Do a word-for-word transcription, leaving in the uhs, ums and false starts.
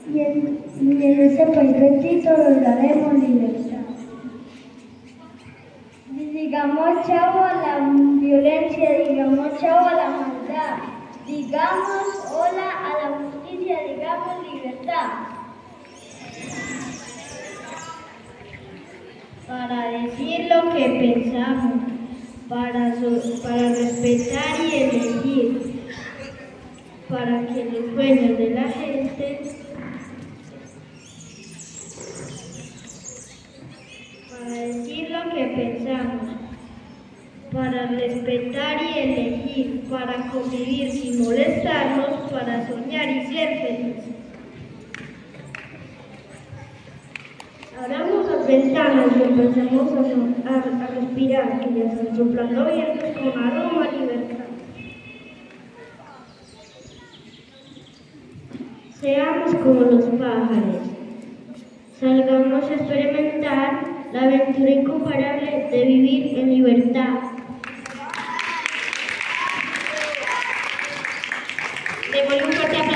y en, y en ese paisecito nos daremos libertad. Digamos chao a la violencia, digamos chao a la maldad, digamos hola a la justicia, digamos libertad. Para decir lo que pensamos, para, so, para respetar y elegir, para que los sueños de la gente, para decir lo que pensamos, para respetar y elegir, para convivir sin molestarnos, para soñar y ser felices. Abramos las ventanas y empecemos a, a, a respirar, que ya están soplando vientos con aroma a libertad. Seamos como los pájaros, salgamos a experimentar la aventura incomparable de vivir en libertad. De